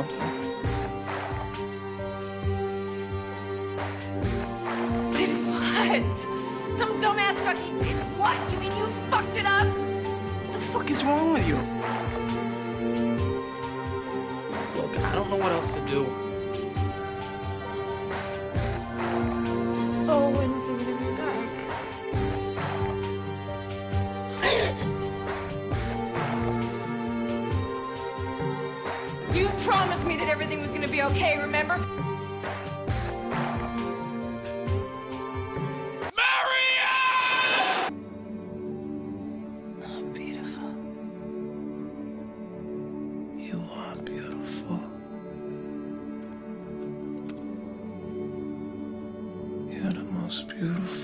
something. Did what? Some dumbass fucking did what? You mean you fucked it up? What the fuck is wrong with you? Look, I don't know what else to do. Oh, when is he gonna be back? You promised me that everything was gonna be okay, remember? Beautiful. You are beautiful. You're the most beautiful